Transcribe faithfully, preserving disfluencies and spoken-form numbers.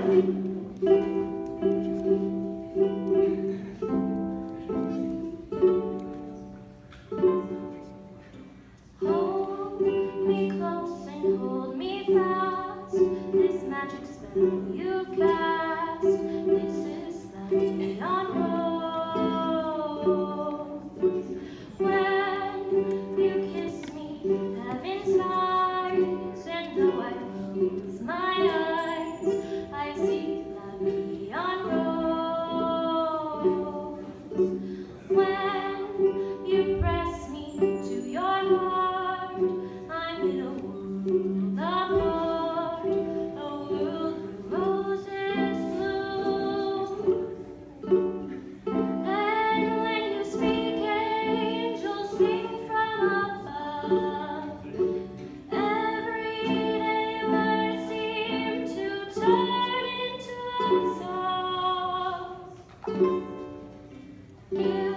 Hold me close and hold me fast. This magic spell you cast. This is the neon rose. When you kiss me, heaven sighs, and though I close my eyes, I see the neon rose. When you press me to your heart, I'm in a world apart, a world where roses bloom. And when you speak, angels sing from above. Everyday words seem to turn into a song. You